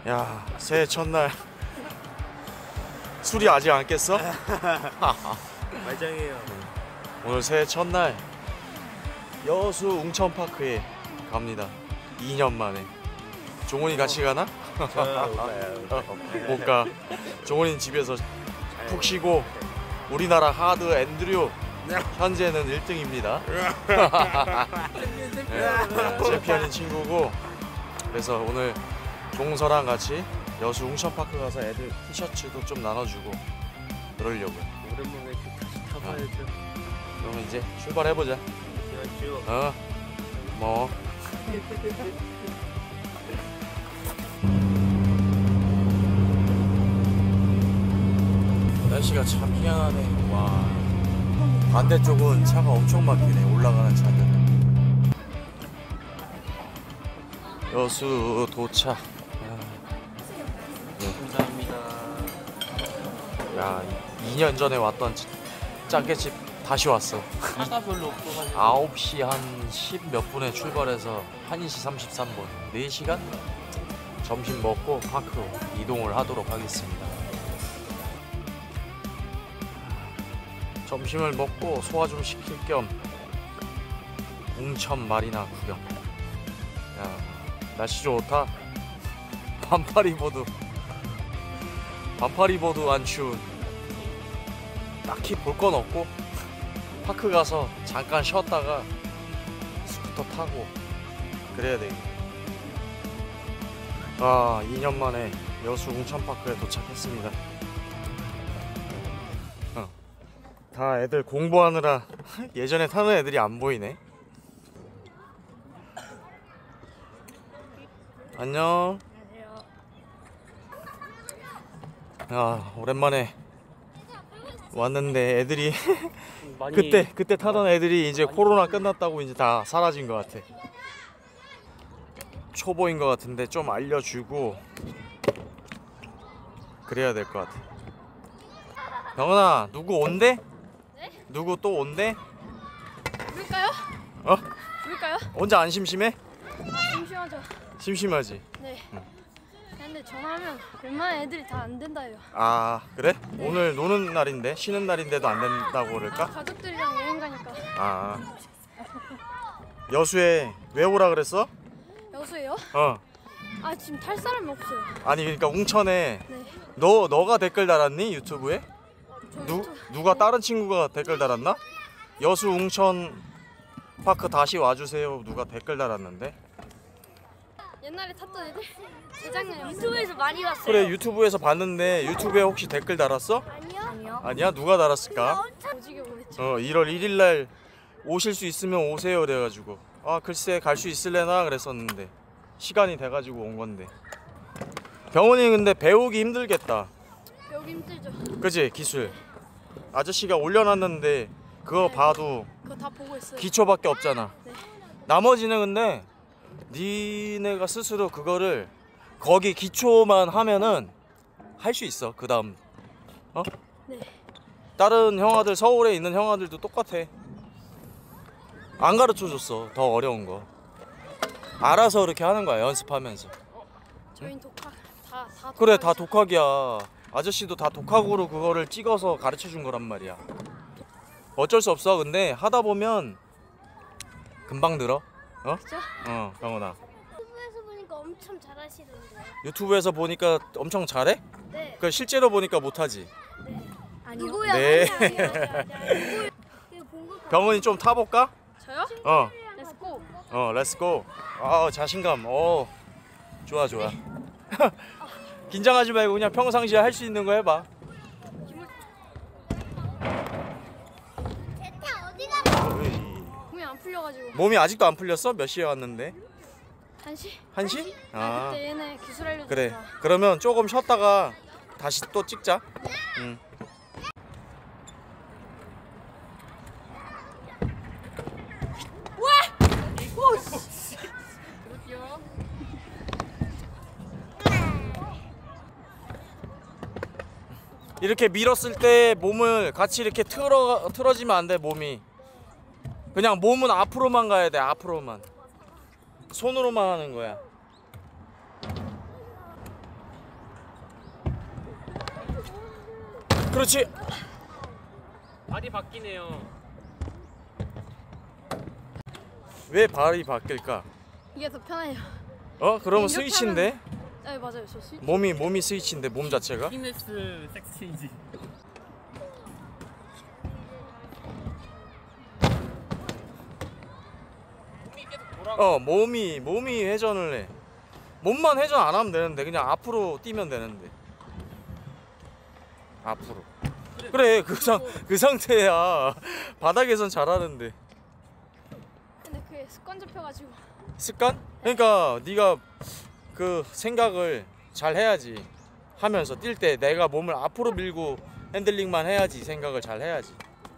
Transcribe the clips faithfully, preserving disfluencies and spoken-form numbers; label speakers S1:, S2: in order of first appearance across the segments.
S1: 야, 새해 첫날 술이 아직 안 깼어?
S2: 말짱이에요.
S1: 오늘 새해 첫날 여수 웅천파크에 갑니다. 이 년 만에. 종훈이 같이 가나? 못 가. 종훈이는 집에서 푹 쉬고 우리나라 하드 앤드류 현재는 일 등입니다. 네, 챔피언인 친구고, 그래서 오늘 종서랑 같이 여수 웅천파크 가서 애들 티셔츠도 좀 나눠주고 그러려고요.
S2: 오랜만에 다시 타봐야죠.
S1: 어. 그럼 이제 출발해보자. 어, 뭐. 날씨가 참 희한하네. 와, 반대쪽은 차가 엄청 막히네. 올라가는 차들. 여수 도착.
S2: 감사합니다.
S1: 야, 이 년 전에 왔던 짜게집 다시 왔어.
S2: 차가 별로 없어가지고
S1: 아홉 시 한 십 몇 분에 출발해서 한 시 삼십삼 분, 네 시간? 점심 먹고 파크로 이동을 하도록 하겠습니다. 점심을 먹고 소화 좀 시킬 겸 웅천 마리나 구경. 야, 날씨 좋다. 반팔 입어도 반팔 입어도 안 추운. 딱히 볼 건 없고 파크 가서 잠깐 쉬었다가 스쿠터 타고 그래야 되겠네. 아, 이 년 만에 여수 웅천파크에 도착했습니다. 어. 다 애들 공부하느라 예전에 타는 애들이 안 보이네. 안녕. 아, 오랜만에 왔는데 애들이
S2: 많이
S1: 그때 그때 타던 애들이 이제 코로나 끝났다고 이제 다 사라진 것 같아. 초보인 것 같은데 좀 알려주고 그래야 될 것 같아. 병은아, 누구 온대?
S3: 네?
S1: 누구 또 온대?
S3: 부를까요?
S1: 어?
S3: 부를까요?
S1: 혼자 안 심심해?
S3: 심심하죠.
S1: 심심하지?
S3: 네. 근데 전화하면 웬만한 애들이 다 안 된다요.
S1: 아, 그래? 오늘 노는 날인데, 쉬는 날인데도 안 된다고 그럴까?
S3: 가족들이랑 여행 가니까.
S1: 아, 여수에 왜 오라 그랬어?
S3: 여수예요?
S1: 어.
S3: 아, 지금 탈 사람이 없어요.
S1: 아니, 그러니까 웅천에
S3: 네.
S1: 너 너가 댓글 달았니? 유튜브에?
S3: 저
S1: 누
S3: 유튜브-
S1: 누가 다른 친구가 댓글 달았나? 여수 웅천 파크 다시 와주세요. 누가 댓글 달았는데?
S3: 옛날에 탔던 애들? 재작년 유튜브에서 많이 봤어요.
S1: 그래, 유튜브에서 봤는데 유튜브에 혹시 댓글 달았어?
S3: 아니요. 아니요.
S1: 아니야? 누가 달았을까?
S3: 오지게 오랬죠.
S1: 어, 일월 일일 날 오실 수 있으면 오세요 그래가지고, 아, 글쎄 갈 수 있을래나 그랬었는데 시간이 돼가지고 온 건데. 병훈이 근데 배우기 힘들겠다.
S3: 배우기 힘들죠.
S1: 그치? 기술 아저씨가 올려놨는데 그거
S3: 네.
S1: 봐도
S3: 그거 다 보고 있어요.
S1: 기초밖에 없잖아.
S3: 네.
S1: 나머지는 근데 니네가 스스로 그거를 거기 기초만 하면은 할 수 있어. 그 다음 어?
S3: 네.
S1: 다른 형아들, 서울에 있는 형아들도 똑같아. 안 가르쳐줬어. 더 어려운 거 알아서 그렇게 하는 거야, 연습하면서.
S3: 저희는 독학 다 다.
S1: 그래, 다 독학이야. 아저씨도 다 독학으로 그거를 찍어서 가르쳐준 거란 말이야. 어쩔 수 없어. 근데 하다 보면 금방 늘어. 어?
S3: 그죠?
S1: 어, 병원아.
S3: 유튜브에서 보니까 엄청 잘하시던데요.
S1: 유튜브에서 보니까 엄청 잘해?
S3: 네.
S1: 그 실제로 보니까 못하지.
S3: 아니요. 누구야?
S1: 네.
S3: 아니, 아니, 아니, 아니. 누구? 본 거.
S1: 병원이 좀 타볼까?
S3: 저요?
S1: 어,
S3: 렛츠고.
S1: 어, 렛츠고. 아, 자신감. 어, 좋아, 좋아. 긴장하지 말고 그냥 평상시에 할 수 있는 거 해봐. 어이.
S3: 몸이 안 풀려가지고.
S1: 몸이 아직도 안 풀렸어? 몇 시에 왔는데?
S3: 한 시?
S1: 한 시?
S3: 아,
S1: 아,
S3: 그때 얘네 기술 알려줬다.
S1: 그래. 그러면 조금 쉬었다가 다시 또 찍자. 응. 이렇게 밀었을 때 몸을 같이 이렇게 틀어, 틀어지면 안 돼. 몸이 그냥 몸은 앞으로만 가야 돼. 앞으로만 손으로만 하는 거야. 그렇지.
S2: 발이 바뀌네요.
S1: 왜 발이 바뀔까?
S3: 이게 더 편해요.
S1: 어? 그러면
S3: 이렇게
S1: 스위치인데?
S3: 네 맞아요. 저 스위치.
S1: 몸이 몸이 스위치인데 몸 자체가?
S2: 피트니스 섹스 체인지.
S1: 어 몸이 몸이 회전을 해. 몸만 회전 안 하면 되는데 그냥 앞으로 뛰면 되는데. 앞으로. 그래 그 상 그 상태야. 바닥에선 잘하는데.
S3: 근데 그게 습관 잡혀가지고.
S1: 습관? 그러니까 네가 그 생각을 잘 해야지. 하면서 뛸 때 내가 몸을 앞으로 밀고 핸들링만 해야지. 생각을 잘 해야지.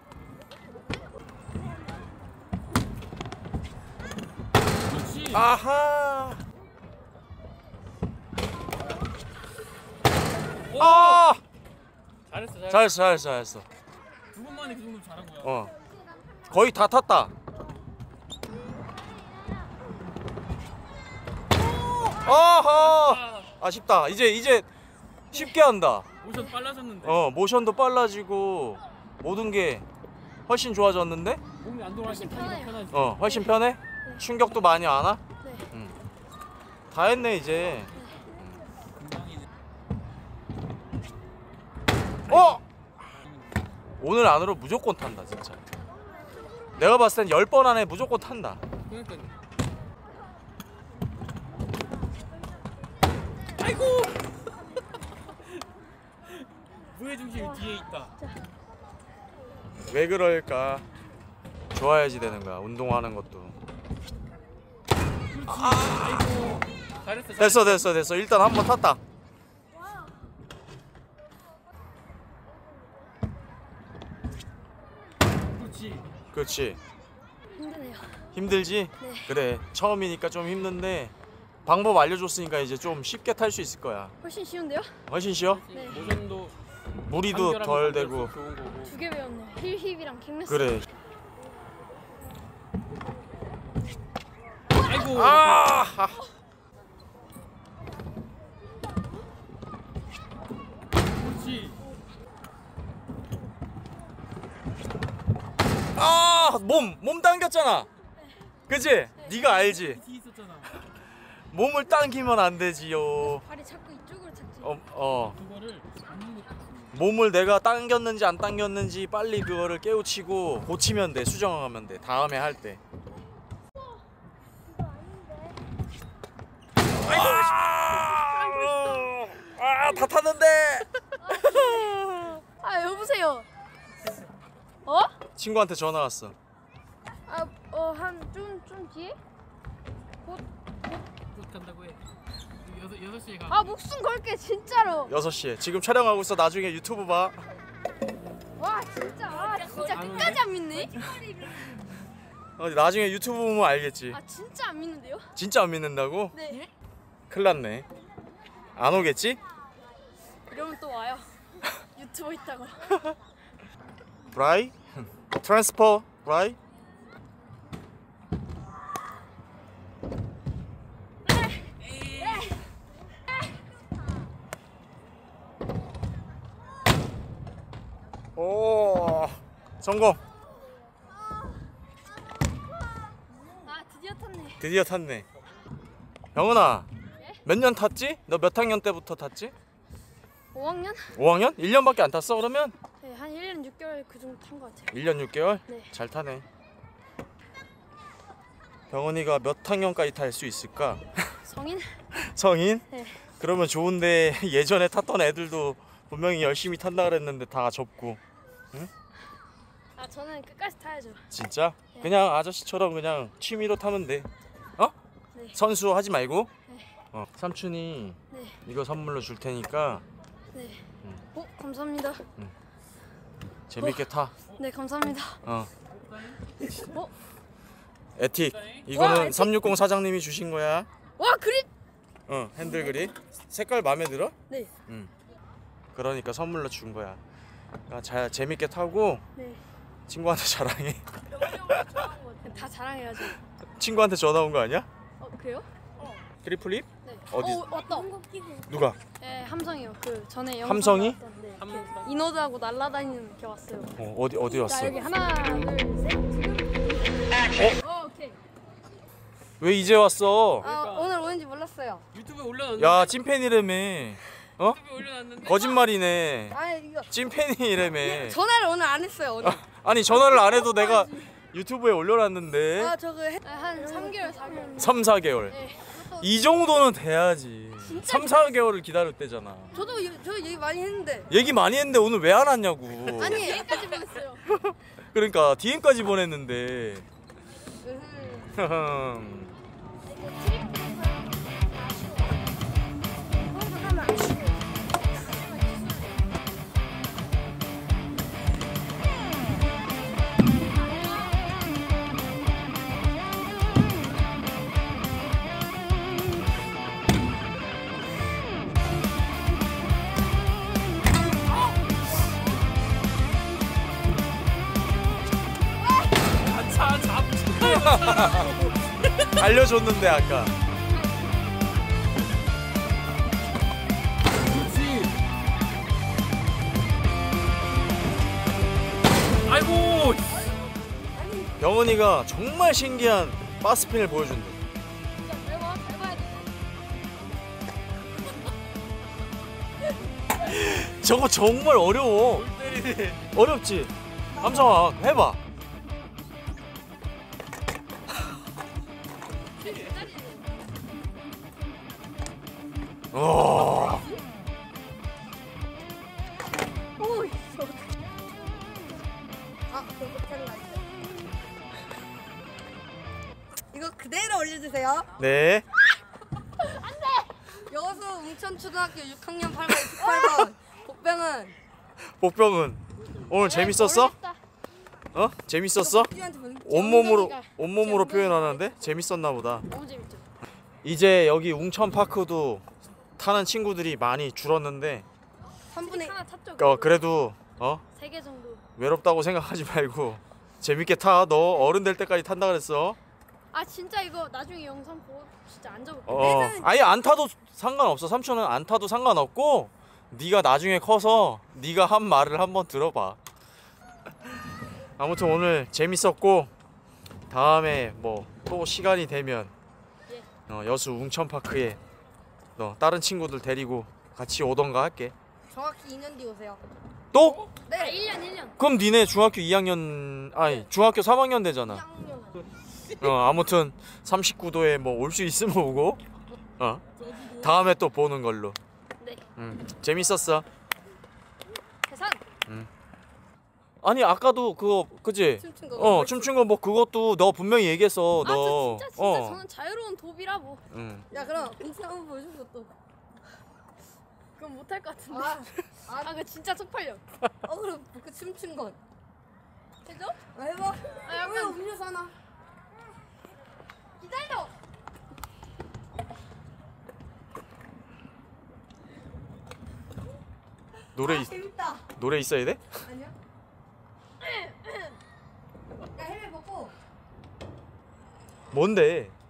S2: 그렇지.
S1: 아하.
S2: 오!
S1: 아!
S2: 잘했어, 잘했어.
S1: 잘했어, 잘했어, 잘했어.
S2: 두 번만에 그 정도 잘한 거야.
S1: 어. 거의 다 탔다. 아하.
S2: 아,
S1: 아쉽다. 이제 이제 쉽게 한다.
S2: 모션 빨라졌는데.
S1: 어, 모션도 빨라지고 모든 게 훨씬 좋아졌는데?
S2: 몸이 안 돌아가니까
S3: 훨씬
S2: 타기가
S3: 편해요.
S2: 편하지.
S1: 어, 훨씬 편해? 충격도 많이 안 와?
S3: 네.
S1: 응. 다 했네, 이제.
S2: 금방이네.
S1: 어! 오늘 안으로 무조건 탄다, 진짜. 내가 봤을 땐 열 번 안에 무조건 탄다.
S2: 그러니까. 아이고. 무게 중심이 뒤에 있다.
S1: 왜 그럴까? 좋아야지 되는 거야, 운동하는 것도.
S2: 그렇지. 아이고. 잘했어. 잘했어.
S1: 됐어, 됐어, 됐어. 일단 한 번 탔다.
S2: 그렇지.
S1: 그렇지.
S3: 힘드네요.
S1: 힘들지?
S3: 네.
S1: 그래. 처음이니까 좀 힘든데 방법 알려줬으니까 이제 좀 쉽게 탈 수 있을 거야.
S3: 훨씬 쉬운데요?
S1: 훨씬 쉬워?
S3: 네.
S2: 모션도
S1: 무리도 덜 되고.
S2: 좋은 거고.
S3: 두 개 배웠네요. 힐 힙이랑 킥레스.
S1: 그래.
S2: 아이고.
S1: 아!
S2: 그렇지.
S1: 아! 몸! 몸 당겼잖아. 그지? 네가 알지?
S2: 뒤에 있었잖아.
S1: 몸을 당기면 안 되지요.
S3: 발이 자꾸 이쪽으로 찼지.
S1: 어, 어.
S2: 그거를 잡는 것도 중요해.
S1: 몸을 내가 당겼는지 안 당겼는지 빨리 그거를 깨우치고 고치면 돼. 수정하면 돼. 다음에 할 때. 아, 다 탔는데.
S3: 아 여보세요. 어?
S1: 친구한테 전화 왔어.
S3: 아 어 한 좀 좀 뒤에? 곧.
S2: 곧 간다고 해. 여섯 여섯 시에 가.
S3: 아 목숨 걸게 진짜로.
S1: 여섯 시에. 지금 촬영하고 있어. 나중에 유튜브 봐.
S3: 와 진짜 아 진짜
S2: 안
S3: 끝까지 안 믿네.
S1: 어, 나중에 유튜브 보면 알겠지.
S3: 아 진짜 안 믿는데요?
S1: 진짜 안 믿는다고?
S3: 네.
S1: 큰일 났네. 안 오겠지?
S3: 이러면 또 와요. 유튜버 있다고.
S1: 브라이? 트랜스퍼 브라이? 오 성공.
S3: 아 드디어 탔네.
S1: 드디어 탔네. 병은아
S3: 예?
S1: 몇 년 탔지? 너 몇 학년 때부터 탔지?
S3: 오 학년?
S1: 오 학년? 일 년밖에 안 탔어 그러면?
S3: 네, 한 일 년 육 개월 그 정도 탄 것 같아요.
S1: 일 년 육 개월?
S3: 네.
S1: 잘 타네. 병은이가 몇 학년까지 탈 수 있을까?
S3: 성인?
S1: 성인?
S3: 네.
S1: 그러면 좋은데 예전에 탔던 애들도 분명히 열심히 탄다 그랬는데 다 접고.
S3: 아 저는 끝까지 타야죠.
S1: 진짜?
S3: 네.
S1: 그냥 아저씨처럼 그냥 취미로 타면 돼. 어?
S3: 네.
S1: 선수 하지 말고.
S3: 네.
S1: 어. 삼촌이
S3: 네.
S1: 이거 선물로 줄 테니까
S3: 네.
S1: 음.
S3: 오 감사합니다.
S1: 재밌게 타.
S3: 네 감사합니다.
S1: 어.
S3: 어?
S1: 에틱. 이거는
S3: 와, 에틱.
S1: 삼육공 사장님이 주신 거야.
S3: 와 그립.
S1: 어, 핸들 그립. 색깔 마음에 들어?
S3: 네.
S1: 응. 그러니까 선물로 준 거야. 그러니까 잘 재밌게 타고
S3: 네.
S1: 친구한테 자랑해.
S3: 다 자랑해야죠.
S1: 친구한테 전화 온 거 아니야?
S3: 어 그래요?
S1: 그립 플립?
S3: 네.
S1: 어디
S3: 어 왔다.
S1: 누가?
S3: 네 함성이요. 그 전에 영상
S1: 함성이?
S3: 나왔던, 네,
S2: 함성?
S3: 그 인어드하고 날라다니는 게 왔어요.
S1: 어, 어디 어디 왔어?
S3: 자 여기 하나 둘 셋. 지금. 어? 어 오케이.
S1: 왜 이제 왔어?
S3: 아 오늘 오는지 몰랐어요.
S2: 유튜브에 올려놨는데.
S1: 야 찐팬이라며. 어?
S2: 유튜브에 올려놨는데.
S1: 거짓말이네.
S3: 아 이거
S1: 찐팬이라며.
S3: 전화를 오늘 안 했어요. 오늘.
S1: 아니 전화를 안 해도 내가 유튜브에 올려놨는데
S3: 아 저거 해- 한 삼 개월 사 개월.
S1: 삼, 사 개월.
S3: 네.
S1: 이 정도는 돼야지. 삼, 사 개월을 기다릴 때잖아.
S3: 저도 여- 저 얘기 많이 했는데.
S1: 얘기 많이 했는데 오늘 왜 안 왔냐고.
S3: 아니 여기까지 보냈어요.
S1: 그러니까 디엠까지 보냈는데.
S2: 차 잡지.
S1: 알려줬는데 아까.
S2: 그렇지. 아이고.
S1: 병은이가 정말 신기한 바스핀을 보여준대.
S3: 해봐 해봐야 돼.
S1: 저거 정말 어려워. 어렵지? 함성아 해봐. 오.
S3: 오이. 아 못한다. 이거 그대로 올려주세요.
S1: 네.
S3: 여수 웅천초등학교 육 학년 팔 반 십팔 번 복병은
S1: 복병은 오늘 재밌었어? 어? 재밌었어? 온몸으로 온몸으로 표현하는데 재밌었나 보다.
S3: 너무 재밌죠.
S1: 이제 여기 웅천파크도 타는 친구들이 많이 줄었는데
S3: 삼 분의 하나 탔죠.
S1: 어 그래도 어
S3: 세 개 정도.
S1: 외롭다고 생각하지 말고 재밌게 타. 너 어른 될 때까지 탄다 그랬어.
S3: 아 진짜 이거 나중에 영상 보고 진짜 앉아볼게.
S1: 어 아예 안 타도 상관없어. 삼촌은 안 타도 상관없고 네가 나중에 커서 네가 한 말을 한번 들어봐. 아무튼 오늘 재밌었고 다음에 뭐 또 시간이 되면
S3: 예.
S1: 어, 여수 웅천파크에 너 다른 친구들 데리고 같이 오던가 할게.
S3: 정확히 이 년 뒤 오세요.
S1: 또?
S3: 네. 아, 일 년 일 년.
S1: 그럼 니네 중학교 이 학년 아니 중학교 삼 학년 되잖아.
S3: 이 학년.
S1: 어 아무튼 삼십구 도에 뭐 올 수 있으면 오고 어 다음에 또 보는 걸로.
S3: 네.
S1: 음 재밌었어.
S3: 계산.
S1: 아니 아까도 그거 그지?
S3: 춤춘 거.
S1: 어 춤춘 거 뭐 그것도 너 분명히 얘기했어.
S3: 아,
S1: 너.
S3: 저 진짜 진짜
S1: 어.
S3: 저는 자유로운 도비라 뭐.
S1: 응.
S3: 야 그럼 인사 한번 보여줘 또. 그건 못할 것 같은데. 아, 아, 아 그거 진짜 쪽팔려. 어 그럼 그 춤춘 건 해줘? 아, 해봐. 아 약간 음료수 하나. 기다려.
S1: 노래
S3: 아,
S1: 있,
S3: 재밌다.
S1: 노래 있어야 돼?
S3: 아니야? 야 헬멧 벗고.
S1: 뭔데?